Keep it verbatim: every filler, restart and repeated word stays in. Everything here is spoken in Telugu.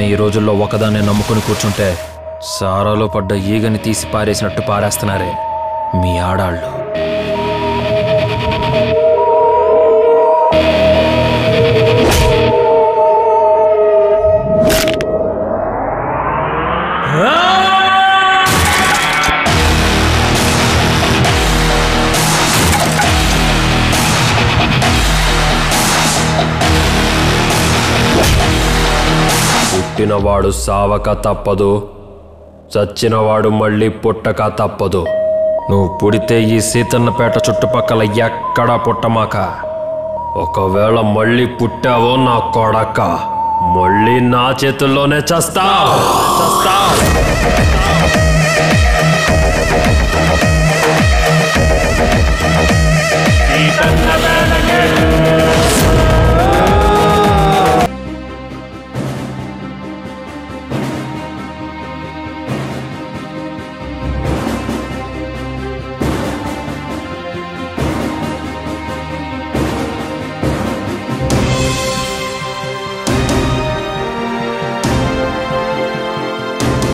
ఈ రోజుల్లో ఒకదాన్ని నమ్ముకుని కూర్చుంటే సారాలో పడ్డ ఈగని తీసి పారేసినట్టు పారేస్తున్నారే మీ ఆడాళ్ళు. పుట్టినవాడు సావక తప్పదు, చచ్చినవాడు మళ్ళీ పుట్టక తప్పదు. నువ్వు పుడితే ఈ సీతన్నపేట చుట్టుపక్కల ఎక్కడా పుట్టమాక. ఒకవేళ మళ్ళీ పుట్టావో నా కొడక, మళ్ళీ నా చేతుల్లోనే చస్తా చస్తా సీతన్నపేటకే